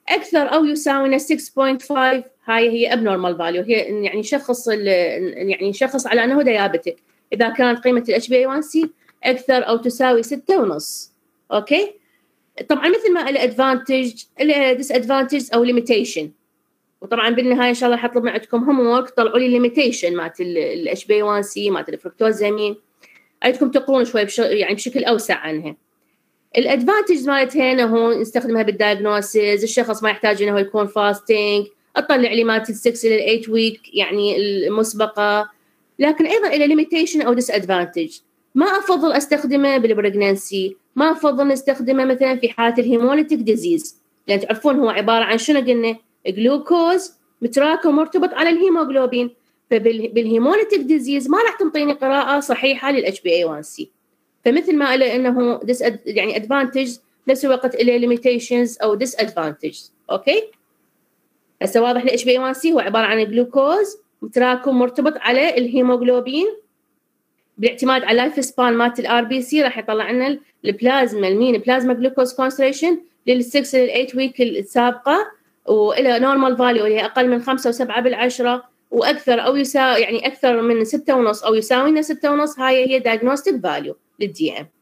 Speaker 1: اكثر او يساوي من 6.5 هاي هي abnormal value، هي يعني شخص على انه ديابيتك اذا كانت قيمه HbA1c اكثر او تساوي 6.5. اوكي. طبعا مثل ما له ادفانتج له ديس ادفانتج او ليميتيشن، وطبعا بالنهايه ان شاء الله حطلب من عندكم هوم وورك طلعوا لي ليميتيشن مالت HbA1c مالت الفركتوزامين، اريدكم تقرون شوي يعني بشكل اوسع عنها. الادفانتج مالتها انه نستخدمها بالدايجنوسيس، الشخص ما يحتاج انه يكون فاستنج، اطلع لي مالت 6 إلى 8 ويك يعني المسبقه. لكن ايضا الى ليميتيشن او ديس ادفانتج، ما افضل استخدمه بالبريجننسي، ما افضل نستخدمه مثلا في حاله الهيموليتيك ديزيز، لان تعرفون هو عباره عن شنو قلنا؟ جلوكوز متراكم مرتبط على الهيموغلوبين، فبالهيموليتيك ديزيز ما راح تنطيني قراءه صحيحه للHbA1c. فمثل ما قال انه يعني ادفانتج نفس الوقت له ليميتيشنز او ديس ادفانتج. اوكي. هسه واضح الHbA1c هو عباره عن جلوكوز متراكم مرتبط على الهيموغلوبين، بالاعتماد على اللايف سبان مالت الRBC راح يطلع لنا البلازما المين بلازما جلوكوز كونسنتريشن لل6 إلى 8 ويك السابقه، والى نورمال فاليو اللي هي اقل من 5 و7/10 واكثر او يساوي يعني اكثر من 6.5 او يساوي لنا 6.5، هاي هي دايجنوستيك فاليو للدي ام.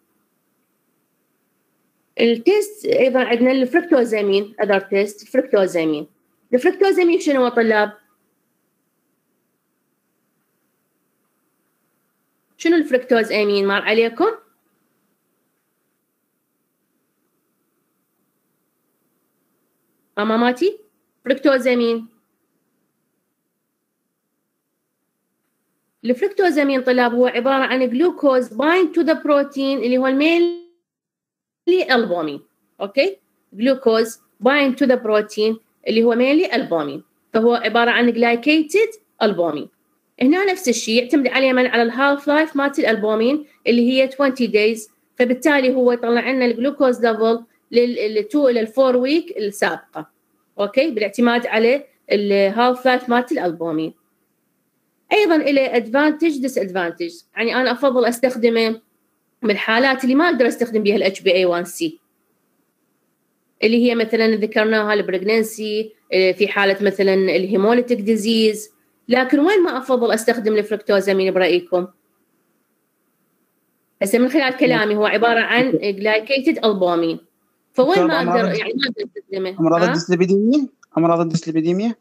Speaker 1: التيست ايضا عندنا الفركتوزامين اذر تيست. الفركتوزامين شنو هو طلاب؟ شنو الفركتوزامين مر عليكم؟ اماماتي فركتوزامين. الفركتوزامين طلاب هو عباره عن جلوكوز بايند تو ذا بروتين اللي هو المينلي البومين. اوكي. جلوكوز بايند تو ذا بروتين اللي هو مينلي البومين، فهو عباره عن جلايكيتد البومين. هنا نفس الشيء يعتمد على على الهالف لايف مالت الالبومين اللي هي 20 دايز، فبالتالي هو يطلع لنا الجلوكوز ليفل لل2 إلى 4 ويك السابقه. اوكي. بالاعتماد على الهالف لايف مالت الالبومين. ايضا له ادفانتج ديس ادفانتج، يعني انا افضل استخدمه بالحالات اللي ما اقدر استخدم بها الHbA1c اللي هي مثلا ذكرناها البريجننسي، في حاله مثلا الهيموليتيك ديزيز. لكن وين ما افضل استخدم الفركتوزامين برايكم؟ هسه من خلال كلامي هو عباره عن جلايكيتد البومين، فوين ما اقدر يعني ما اقدر استخدمه؟
Speaker 5: امراض الديسليبيديميا، امراض الديسليبيديميا.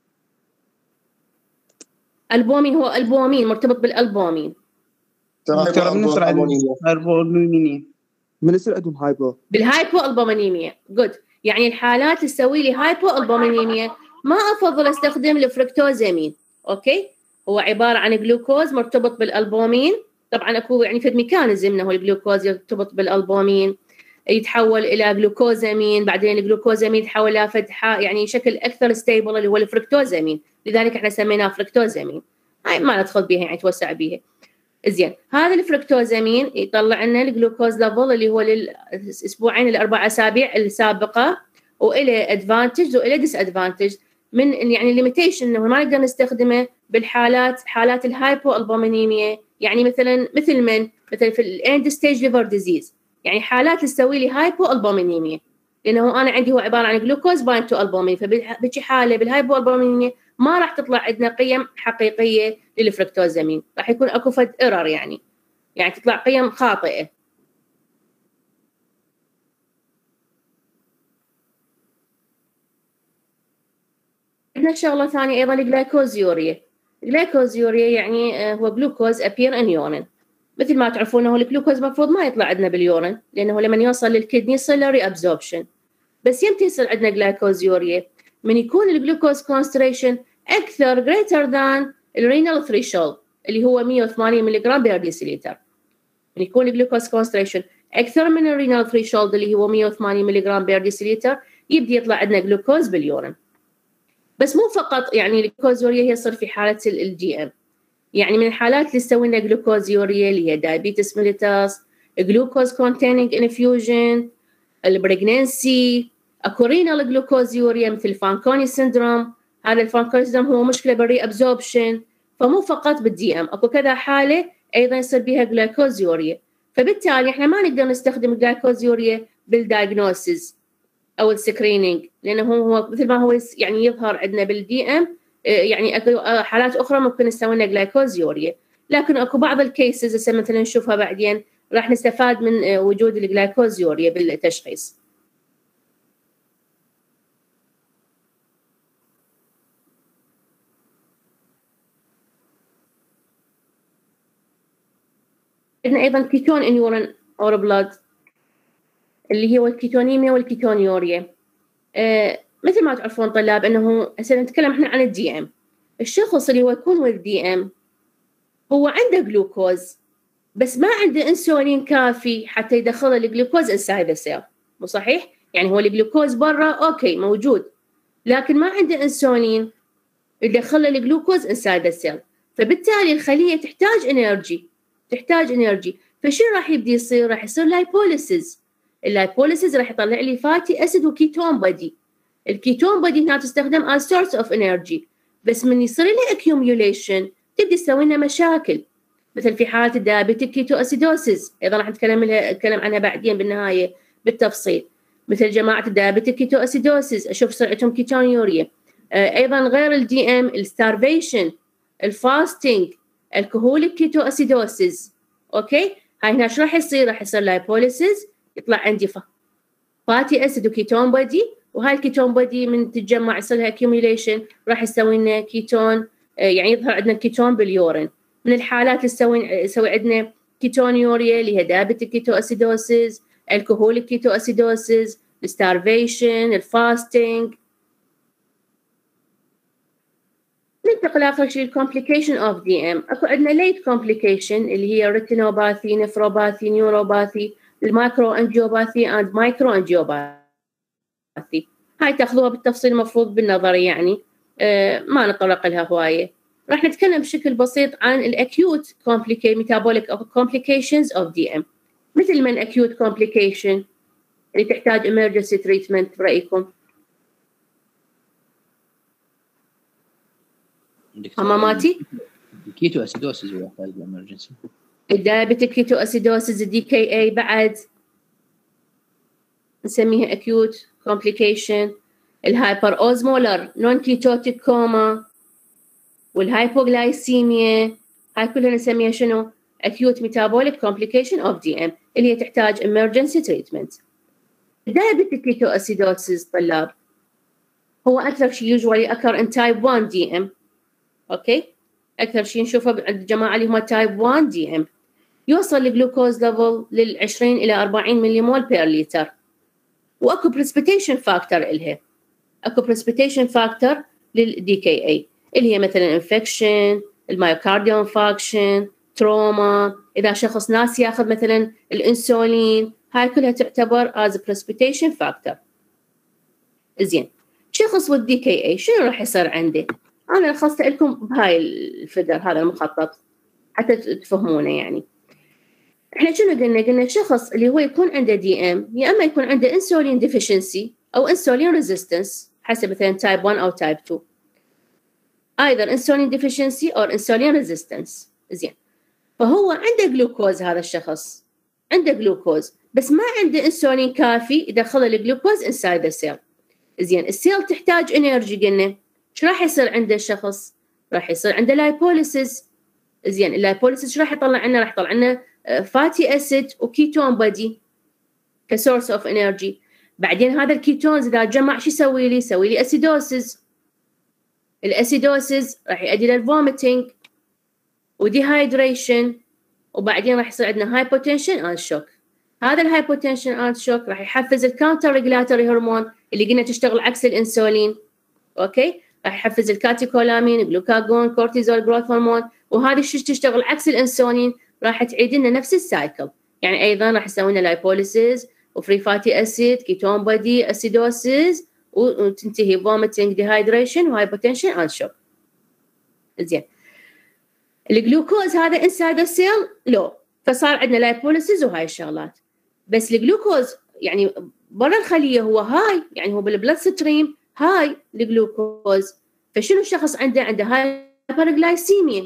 Speaker 1: البومين هو البومين مرتبط بالالبومين.
Speaker 5: دكتور بالنسبه للالبومينيا
Speaker 2: من يصير عندهم هايبو
Speaker 1: بالهايبو البومينيميا. جود. يعني الحالات اللي تسوي لي هايبو البومينيميا ما افضل استخدم الفركتوزامين. اوكي. هو عباره عن جلوكوز مرتبط بالالبومين، طبعا اكو يعني في ميكانيزم انه الجلوكوز يرتبط بالالبومين يتحول الى جلوكوزامين، بعدين الجلوكوزامين يتحول الى يعني شكل اكثر ستيبل اللي هو الفركتوزامين، لذلك احنا سميناه فركتوزامين. هاي ما ندخل بها يعني توسع بها. زين. هذا الفركتوزامين يطلع لنا الجلوكوز ليفل اللي هو للاسبوعين الاربع اسابيع السابقه، والى ادفانتج والى ديس ادفانتج. من يعني ليميتيشن انه ما نقدر نستخدمه حالات الهايبو البومينيميا، يعني مثلا مثل في الاند ستيج ليفر ديزيز، يعني حالات تسوي لي هايبو البومينيميا، لانه انا عندي هو عباره عن جلوكوز بايند تو البومين، فبهيك حاله بالهايبو البومينيميا ما راح تطلع عندنا قيم حقيقيه للفركتوزامين، راح يكون اكو فد ايرور يعني تطلع قيم خاطئه. عندنا شغله ثانيه ايضا الجلايكوزيوريا. الجلايكوزيوريا يعني هو جلوكوز appear in urine. مثل ما تعرفون هو الجلوكوز المفروض ما يطلع عندنا باليورين، لانه لما يوصل للكدني يصير له ري ابزوربشن. بس يمتى يصير عندنا جلايكوزيوريا؟ من يكون الجلوكوز كونسنتريشن اكثر greater than الرينال ثريشولد اللي هو 180 ملغ بير ديسيلتر. من يكون الجلوكوز كونسنتريشن اكثر من الرينال ثريشولد اللي هو 180 ملغ بير ديسيلتر يبدي يطلع عندنا جلوكوز باليورين. بس مو فقط يعني الجلوكوزيوريا هي تصير في حاله الجي ام، يعني من الحالات اللي تسوي لنا جلوكوزيوريا اللي هي دايابيتس ميليتس، جلوكوز كونتيننج انفيوجن، البريجننسي، اكو رينال جلوكوزيوريا مثل فانكوني سيندروم. هذا الفانكوني سيندروم هو مشكله بالري ابزوربشن، فمو فقط بالدي ام، اكو كذا حاله ايضا يصير بها جلايكوزيوريا. فبالتالي احنا ما نقدر نستخدم الجلايكوزيوريا بالدايجنوسيس، او السكرينينج، لانه هو مثل ما هو يعني يظهر عندنا بالدي ام، يعني اكو حالات اخرى ممكن نسوي لنا جلايكوزيوريا، لكن اكو بعض الكيسز هسه مثلا نشوفها بعدين راح نستفاد من وجود الجلايكوزيوريا بالتشخيص. عندنا ايضا كيتون ان يورين اور بلاد اللي هو الكيتونيميا والكيتونيوريا. مثل ما تعرفون طلاب انه هسه نتكلم احنا عن الدي ام. الشخص اللي هو يكون والدي ام هو عنده جلوكوز بس ما عنده انسولين كافي حتى يدخل الجلوكوز انسايد السيل، مو صحيح؟ يعني هو الجلوكوز برا اوكي موجود، لكن ما عنده انسولين يدخل الجلوكوز انسايد السيل، فبالتالي الخليه تحتاج انرجي. فشو راح يبدي يصير؟ راح يصير لايبوليسيس. اللايبوليسيس راح يطلع لي فاتي اسيد وكيتون بادي. الكيتون بادي هنا تستخدم as source of energy، بس من يصير لها accumulation تبدي تسوي لنا مشاكل، مثل في حالة الدايابيتيك كيتو اسيدوسيس، ايضا راح نتكلم عنها بعدين بالنهاية بالتفصيل. مثل جماعة الدايابيتيك كيتو اسيدوسيس اشوف سرعتهم كيتونيوريا. ايضا غير الدي ام الستارفيشن، الفاستنج، الكهوليك كيتو اسيدوسيس. اوكي، هاي هنا شو راح يصير؟ راح يصير لايبوليسيس، يطلع عندي فاتي اسيد وكيتون بادي، وهاي الكيتون بادي من تتجمع يصير لها accumulation راح يسوي لنا كيتون، يعني يظهر عندنا كيتون باليورين. من الحالات اللي يسوي عندنا كيتونيوريا اللي هي دايابيتيك كيتو اسيدوسيس، الكهوليك كيتو اسيدوسيس، الستارفيشن، الفاستنج. ننتقل اخر شيء الكومبليكيشن اوف دي ام. اكو عندنا ليت كومبليكيشن اللي هي ريتينوباثي، نفروباثي، نيوروباثي، المايكرو انجيوباثي اند مايكرو انجيوباثي. هاي تاخذوها بالتفصيل المفروض بالنظري، يعني ما نطرق لها هوايه. راح نتكلم بشكل بسيط عن الاكيوت ميتابوليك كومبليكيشنز اوف دي ام. مثل من اكيوت كومبليكيشن اللي تحتاج emergency treatment برايكم؟ حماماتي؟
Speaker 3: الكيتو اسيدوسيس هو يحتاج الامرجنسي.
Speaker 1: الدايابيتيك كيتو اسيدوسيس، الدي كي اي بعد نسميها acute complication. الهايبر اوزمولر نون كيتوتيك كوما والهايبوغلايسيميا، هاي كلها نسميها شنو؟ acute metabolic complication of DM اللي هي تحتاج emergency treatment. الدايابيتيك كيتو اسيدوسيس طلاب هو اكثر شيء usually occur in type 1 DM. اوكي، اكثر شيء نشوفه عند الجماعه اللي هم type 1 DM. يوصل الجلوكوز ليفل لل 20 الى 40 ملي مول بير لتر، واكو بريسبيتيشن فاكتور الها. اكو بريسبيتيشن فاكتور للدي كي اي اللي هي مثلا انفكشن، المايوكارديوم انفاكشن، تروما، اذا شخص ناس ياخذ مثلا الانسولين، هاي كلها تعتبر از بريسبيتيشن فاكتور. زين، شخص والدي كي اي شنو راح يصير عنده؟ انا لخصت لكم بهاي الفدر هذا المخطط حتى تفهمونه. يعني احنا شنو قلنا الشخص اللي هو يكون عنده دي ام يا اما يكون عنده انسولين ديفيشنسي او انسولين ريزيستنس حسب مثلا تايب 1 او تايب 2، either insulin deficiency or insulin resistance. زين، فهو عنده جلوكوز، هذا الشخص عنده جلوكوز بس ما عنده انسولين كافي يدخل الجلوكوز inside the cell. زين، السيل تحتاج انرجي، قلنا شو راح يصير عند الشخص؟ راح يصير عنده لايبوليسيس. زين، اللايبوليسيس شو راح يطلع لنا؟ راح يطلع لنا فاتي اسيد وكيتون بادي كسورس اوف انرجي. بعدين هذا الكيتونز اذا جمع شو يسوي لي؟ يسوي لي اسيدوسيس. الاسيدوسيس راح يؤدي للفوميتنج وديهايدريشن، وبعدين راح يصير عندنا هايبوتنشن اند شوك. هذا الهايبوتنشن اند شوك راح يحفز الكاونتر ريجولاتوري هرمون اللي قلنا تشتغل عكس الانسولين. اوكي، راح يحفز الكاتيكولامين، جلوكاجون، كورتيزول، جروث هرمون، وهذه الشيء تشتغل عكس الانسولين راح تعيد لنا نفس السايكل. يعني ايضا راح يسوي لنا لايبوليسيس وفري فاتي اسيد، كيتون بادي، اسيدوسيس، وتنتهي فوميتنج، ديهايدريشن، وهايبوتنشن اند شوك. زين، الجلوكوز هذا انسايد السيل لو، فصار عندنا لايبوليسيس وهاي الشغلات. بس الجلوكوز يعني برا الخليه هو هاي، يعني هو بالبلد ستريم هاي الجلوكوز. فشنو الشخص عنده هايبرغلايسيميا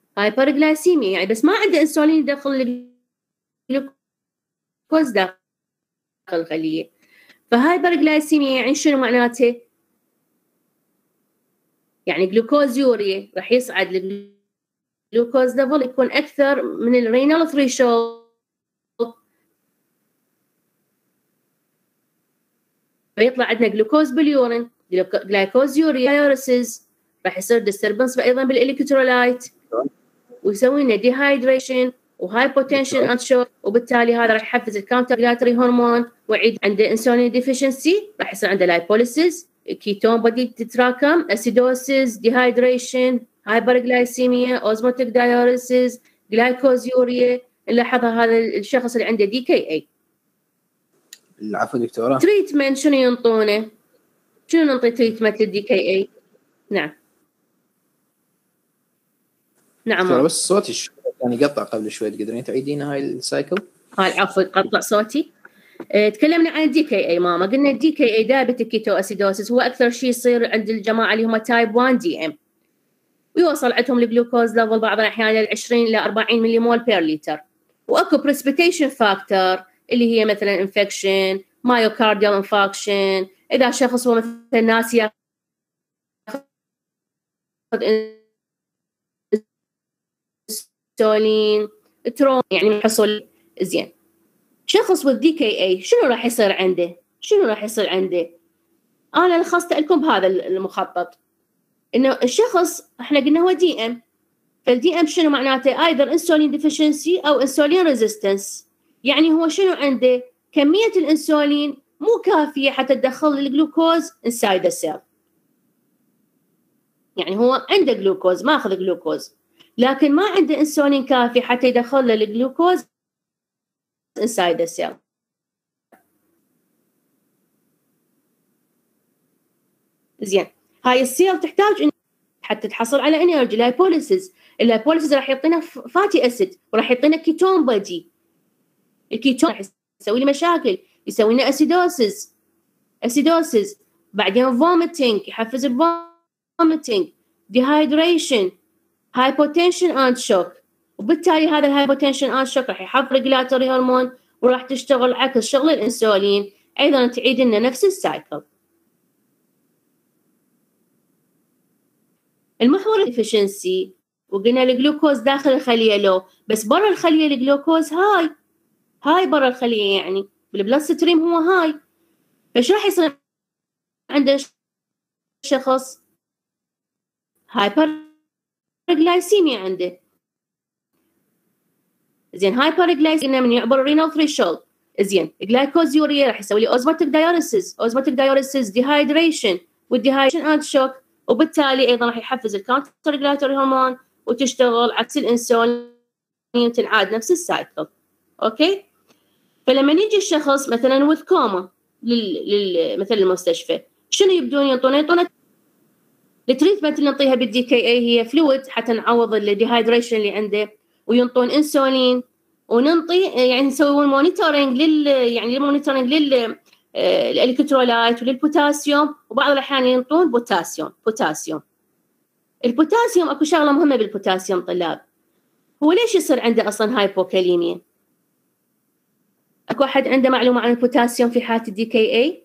Speaker 1: يعني بس ما عنده انسولين يدخل الجلوكوز داخل الخليه. فهايبرغلايسيميا يعني شنو معناته؟ يعني جلوكوز يوريا راح يصعد الجلوكوز ليفل يكون اكثر من الرينال ثريشولد، فيطلع عندنا جلوكوز باليورين، جلايكوز يوريا، دايوريسيس، راح يصير ديستربنس ايضا بالالكترولايت ويسوي لنا ديهايدريشن وهايبوتنشن اند شوك، وبالتالي هذا راح يحفز الكاونتر ريجولاتوري هرمون ويعيد عنده انسولين ديفيشنسي، راح يصير عنده لايبوليسيس، كيتون بدي تتراكم، اسيدوسيس، ديهايدريشن، هايبرغلايسيميا، اوزموتيك دايوريسيس، جلايكوز يوريا. نلاحظها هذا الشخص اللي عنده دي كي اي.
Speaker 3: العفو دكتوره.
Speaker 1: تريتمنت شنو ينطونه؟ شنو نعطي تريتمنت للدي كي اي؟ نعم
Speaker 3: دكتوره بس صوتي كان يقطع قبل شوي، تقدرين تعيدينا هاي السايكل؟
Speaker 1: العفو قطع صوتي. تكلمنا عن الدي كي اي ماما، قلنا الدي كي اي دايبتيك كيتو اسيدوسيس هو اكثر شيء يصير عند الجماعه اللي هم تايب 1 دي ام، ويوصل عندهم الجلوكوز ليفل بعض الاحيان ل 20 ل 40 ملي مول بير لتر، واكو بريسبيتيشن فاكتور اللي هي مثلا انفكشن، مايوكارديال انفاكشن، اذا شخص هو مثلا ناس ياخذ انسولين ترون يعني حصل زين. شخص والدي كي اي شنو راح يصير عنده؟ انا لخصت لكم بهذا المخطط انه الشخص احنا قلنا هو دي ام، فالدي ام شنو معناته؟ ايذر انسولين ديفيشنسي او انسولين ريزيستنس، يعني هو شنو عنده؟ كميه الانسولين مو كافيه حتى تدخل الجلوكوز انسايد السيل، يعني هو عنده جلوكوز ماخذ جلوكوز لكن ما عنده انسولين كافي حتى يدخل له الجلوكوز inside the cell. زين هاي السيل تحتاج حتى تحصل على انرجي لايبوليسيس، اللايبوليسيس راح يعطينا فاتي اسيد وراح يعطينا كيتون بادي، الكيتون راح يسوي لي مشاكل، يسوي لنا اسيدوسيس بعدين فوميتنج، يحفز الفوميتنج، ديهايدريشن، هايبوتنشن اند شوك، وبالتالي هذا الهايبوتنشن اند شوك راح يحفز ريجولاتوري هرمون وراح تشتغل عكس شغل الانسولين، ايضا تعيد لنا نفس السايكل. المحور الافشنسي وقلنا الجلوكوز داخل الخليه لو، بس برا الخليه الجلوكوز هاي برا الخليه، يعني بالبلاد ستريم هو هاي، فايش راح يصير عند شخص؟ هايبرغلايسيميا عنده. زين هايبرغلايسيميا من يعبر الرينال ثريشولد، زين جلايكوز يوريا راح يسوي لي اوزموتيك دايوريسيس، ديهايدريشن، والديهايدريشن اند شوك، وبالتالي ايضا راح يحفز الكاونتر ريجولاتوري هرمون وتشتغل عكس الانسولين وتنعاد نفس السايكل. اوكي، فلما يجي الشخص مثلا وذ كوما مثل المستشفى، شنو يبدون يعطونه؟ التريتمنت اللي نعطيها بالدي كي اي هي فلويد حتى نعوض الديهايدريشن اللي عنده، وينطون انسولين، وننطي يعني نسوي مونيتورنج للالكترولايت وللبوتاسيوم، وبعض الاحيان ينطون بوتاسيوم. البوتاسيوم اكو شغله مهمه بالبوتاسيوم طلاب، هو ليش يصير عنده اصلا هايبوكاليميا؟ اكو احد عنده معلومه عن البوتاسيوم في حاله الدي كي اي؟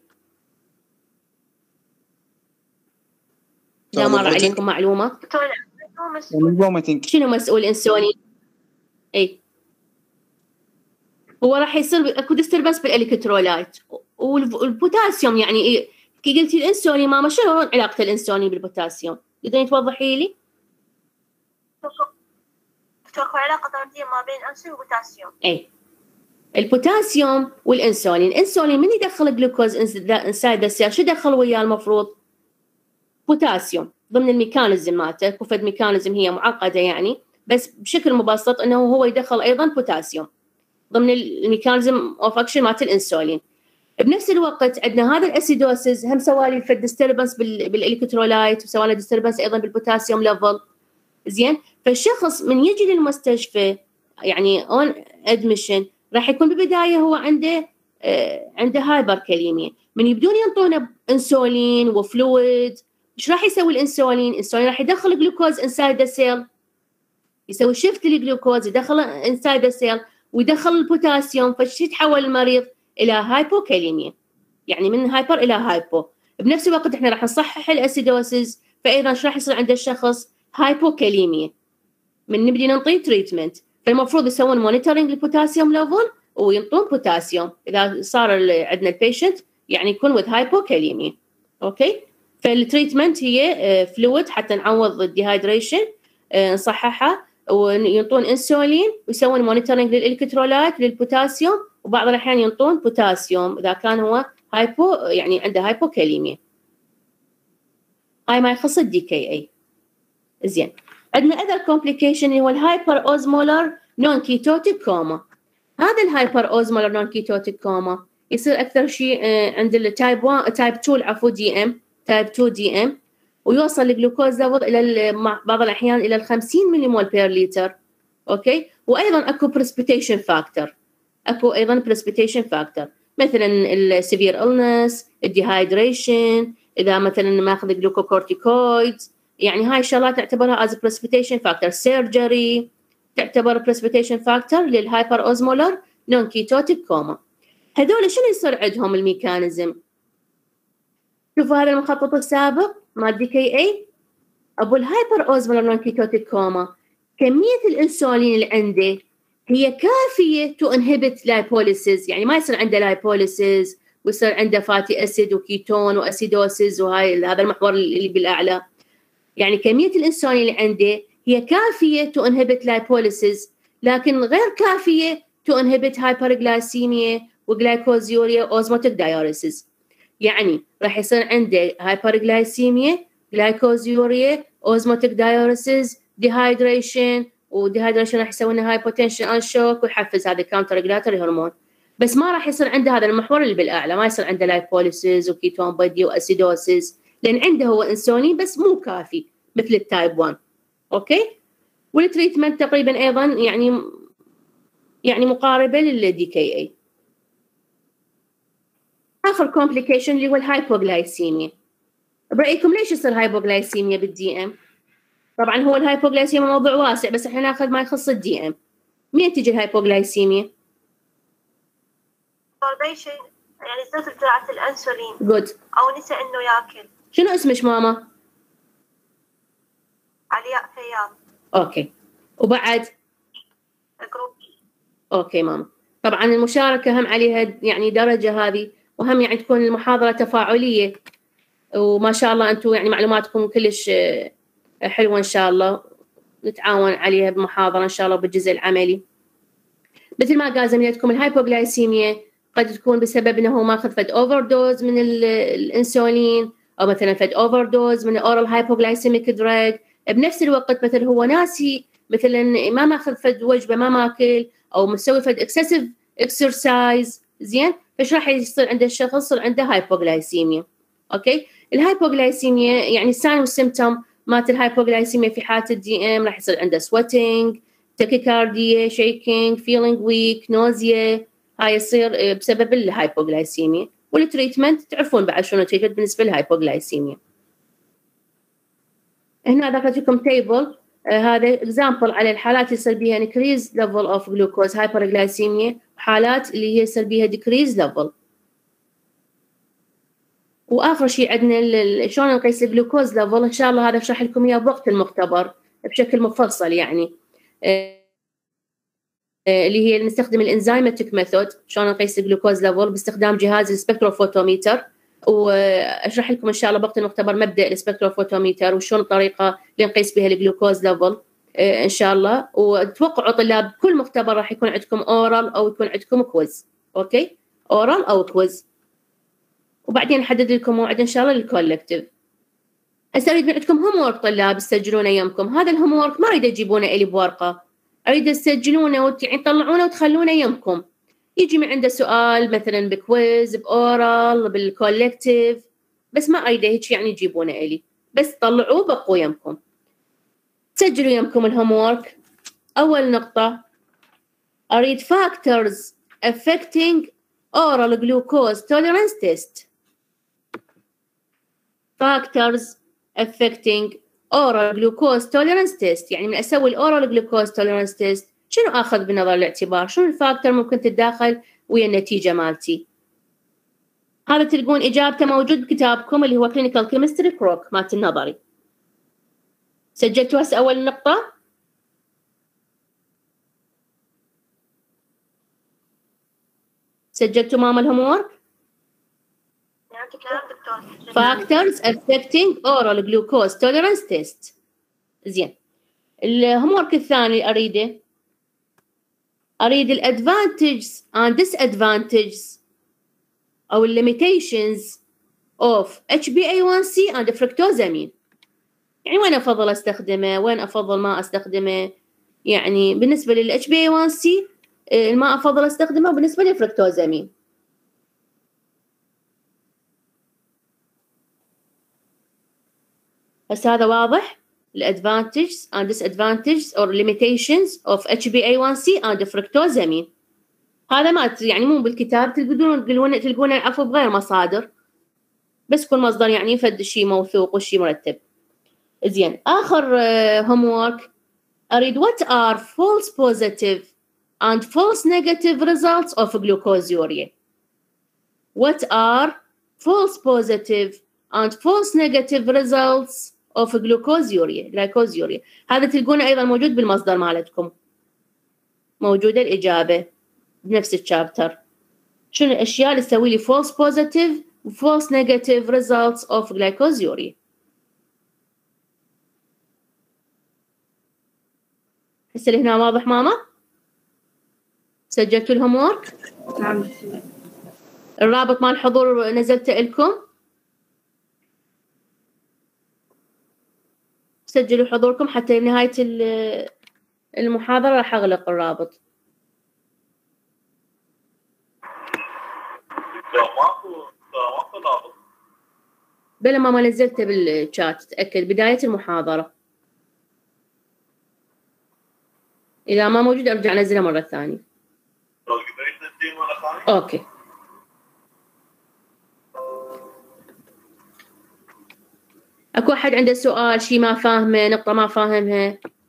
Speaker 1: لا مر عليكم معلومه؟ شنو مسؤول انسولين؟ اي هو راح يصير اكو ديستربنس بالالكترولايت والبوتاسيوم، يعني كي قلتي الانسولين ماما شنو علاقه الانسولين بالبوتاسيوم؟ تقدرين توضحي لي؟
Speaker 6: دكتور اكو علاقه طرديه ما بين الانسولين والبوتاسيوم.
Speaker 1: اي البوتاسيوم والانسولين، الانسولين من يدخل الجلوكوز انسايد السيل شو دخل وياه المفروض؟ بوتاسيوم ضمن الميكانيزم مالته، اكو فد ميكانيزم هي معقده يعني، بس بشكل مبسط انه هو يدخل ايضا بوتاسيوم ضمن الميكانيزم اوف اكشن مالت الانسولين. بنفس الوقت عندنا هذا الاسيدوسيس هم سوالي في ديستربنس بالالكترولايت، وسوالي ديستربنس ايضا بالبوتاسيوم ليفل. زين فالشخص من يجي للمستشفى يعني اون ادميشن راح يكون بالبدايه هو عنده هايبركاليميا، من يبدون ينطونه انسولين وفلويد، ايش راح يسوي الانسولين راح يدخل جلوكوز انسايد السيل، يسوي شيفت للجلوكوز يدخل انسايد السيل ويدخل البوتاسيوم، فايش يتحول المريض الى هايبوكاليميا، يعني من هايبر الى هايبو. بنفس الوقت احنا راح نصحح الاسيدوسيس، فايضا ايش راح يصير عند الشخص؟ هايبوكاليميا. من نبدي نعطيه تريتمنت، فالمفروض يسوون مونيتورنج للبوتاسيوم ليفل وينطون بوتاسيوم اذا صار عندنا البيشنت يعني يكون with hypokalemia. اوكي، فالتريتمنت هي فلويد حتى نعوض الديهايدريشن، نصححها، وينطون انسولين ويسوون مونيتورنج للالكترولايت للبوتاسيوم، وبعض الاحيان ينطون بوتاسيوم اذا كان هو هايبو يعني عنده هايبوكاليميا. هاي ما يخص الدي كي اي. زين، عندنا other complication اللي هو الهايبر اوزمولر نون كيتوتيك كوما. هذا الهايبر اوزمولر نون كيتوتيك كوما يصير اكثر شيء عند التايب 1 تايب 2 العفو دي ام، تايب 2 دي ام، ويوصل الجلوكوز ليفل الى بعض الاحيان الى 50 ملي بير لتر. اوكي، وايضا اكو بريسبيتيشن فاكتور، اكو ايضا بريسبيتيشن فاكتور مثلا السيفير إلنس، الديهايدريشن، اذا مثلا ماخذ جلوكوكورتيكويدز، يعني هاي الشغلات تعتبرها از بريسبيتيشن فاكتور. سيرجري تعتبر بريسبيتيشن فاكتور للهايبر اوزمولر نون كيتوتيك كوما. هذول شنو يصير عندهم الميكانيزم؟ شوفوا هذا المخطط السابق مال دي كي اي، ابو الهايبر اوزمولر نون كيتوتيك كوما كميه الانسولين اللي عنده هي كافيه تو انهبت لايبوليسيس، يعني ما يصير عنده لايبوليسيس ويصير عنده فاتي اسيد وكيتون واسيدوسيس وهاي هذا المحور اللي بالاعلى. يعني كميه الانسولين اللي عنده هي كافيه تو انهبت لايبوليسيس، لكن غير كافيه تو انهبت هايبرغلايسيميا وجلايكوزيوريا اوزموتيك دايوريسيس. يعني راح يصير عنده هايبرغلايسيميا، جلايكوزيوريا، اوزموتيك دايوريسيس، ديهايدريشن، وديهايدريشن راح يسوي لنا هايبوتنشن ان شوك ويحفز هذا كاونتر ريجولاتوري هرمون. بس ما راح يصير عنده هذا المحور اللي بالاعلى، ما يصير عنده لايبوليسيس وكيتون بودي واسيدوسيس، لان عنده هو انسولين بس مو كافي مثل التايب 1. اوكي، والتريتمنت تقريبا ايضا يعني مقاربه للدي كي اي. اخر كومبليكيشن اللي هو الهايبوغلايسيميا. برايكم ليش يصير هايبوغلايسيميا بالدي ام؟ طبعا هو الهايبوغلايسيميا موضوع واسع، بس احنا ناخذ ما يخص الدي ام. مين تجي الهايبوغلايسيميا؟
Speaker 6: يعني زادت جرعة الانسولين.
Speaker 1: جود.
Speaker 6: او نسى انه ياكل.
Speaker 1: شنو اسمك ماما؟
Speaker 6: علياء فياض.
Speaker 1: اوكي، وبعد؟
Speaker 6: الجروب.
Speaker 1: اوكي ماما. طبعا المشاركه هم عليها يعني درجه هذه، وهم يعني تكون المحاضره تفاعليه، وما شاء الله انتم يعني معلوماتكم كلش حلوه ان شاء الله، نتعاون عليها بمحاضره ان شاء الله بالجزء العملي. مثل ما قال زميلتكم الهايبوغلايسيميا قد تكون بسبب انه ماخذ فد اوفر دوز من الانسولين، او مثلا فد اوفر دوز من الاورال هايبوغلايسيميك دراج. بنفس الوقت مثلا هو ناسي مثلا ما ماخذ فد وجبه ما ماكل، او مسوي فد اكسسيف اكسرسايز. زين، فايش راح يصير عند الشخص؟ يصير عنده هايبوغلايسيميا. اوكي، الهايبوغلايسيميا يعني الساين والسيمتوم مالت الهايبوغلايسيميا في حاله الدي ام راح يصير عنده سويتنج، تاكيكارديا، شيكينج، فيلينج ويك، نوزيا. هاي يصير بسبب الهايبوغلايسيميا. والتريتمنت تعرفون بعد شنو التريتمنت بالنسبه للهايبوغلايسيميا. هنا ذكرت لكم تيبل، هذا اكزامبل على الحالات اللي يصير بيها انكريز ليفل اوف جلوكوز هايبرغلايسيميا، وحالات اللي هي يصير بيها ديكريز ليفل. واخر شيء عندنا شلون نقيس الجلوكوز ليفل، ان شاء الله هذا اشرح لكم اياه بوقت المختبر بشكل مفصل، يعني اللي هي نستخدم الانزيماتيك ميثود، شلون نقيس الجلوكوز ليفل باستخدام جهاز السبكتروفوتوميتر، واشرح لكم ان شاء الله بوقت المختبر مبدا السبكتروفوتوميتر وشلون الطريقه اللي نقيس بها الجلوكوز ليفل ان شاء الله. وتوقعوا طلاب كل مختبر راح يكون عندكم اورال او يكون عندكم كويز. اوكي، اورال او كويز، وبعدين نحدد لكم موعد ان شاء الله للكولكتيف. هسه اريد من عندكم هوم ورك طلاب تسجلونه يمكم. هذا الهوم ورك ما اريد تجيبونه الي بورقه، اريد تسجلونه يعني تطلعونه وتخلونه يمكم. يجي من عنده سؤال مثلا بكويز، باورال، بالكولكتيف، بس ما اريد هيك يعني تجيبونه الي، بس طلعوه بقوا يمكم. سجلوا يمكم الهوم ورك. اول نقطه اريد factors affecting oral glucose tolerance test. factors affecting oral glucose tolerance test، يعني من اسوي الاورال glucose tolerance test شنو اخذ بنظر الاعتبار؟ شنو الفاكتور ممكن تتداخل ويا النتيجه مالتي؟ هذا تلقون إجابته موجود بكتابكم اللي هو كلينيكال كيمستري كروك مالت النظري. سجلتوا هسه أول نقطة؟ سجلتوا ماما الهوم وورك؟
Speaker 6: نعم دكتور.
Speaker 1: Factors affecting oral glucose tolerance test. زين. الهوم وورك الثاني أريد ال advantages and disadvantages أو ال limitations of HbA1c and fructosamine. يعني وين أفضل أستخدمه؟ وين أفضل ما أستخدمه؟ يعني بالنسبة لل HbA1c ما أفضل أستخدمه بالنسبة للفركتوزامين. بس هذا واضح؟ ال advantages and disadvantages or limitations of HbA1c and fructosamine. هذا ما يعني مو بالكتاب، تلقونه عفوا بغير مصادر، بس كل مصدر يعني يفد شيء موثوق وشيء مرتب. زين، آخر homework أريد what are false positive and false negative results of glucosuria. What are false positive and false negative results of glucosuria. هذا تلقونه أيضا موجود بالمصدر مالتكم، موجودة الإجابة بنفس الشابتر. شنو الأشياء اللي تسوي لي false positive و false negative results of glycosuria. هسه هنا واضح ماما؟ سجلتوا الهوم وورك؟
Speaker 4: نعم.
Speaker 1: الرابط مال الحضور نزلته لكم. سجلوا حضوركم حتى نهاية المحاضرة راح أغلق الرابط. بلا ما نزلته بالشات تأكد بداية المحاضرة. إذا ما موجود أرجع أنزله مرة ثانية. أوكي. أكو أحد عنده سؤال، شيء ما فاهمه، نقطة ما فاهمها؟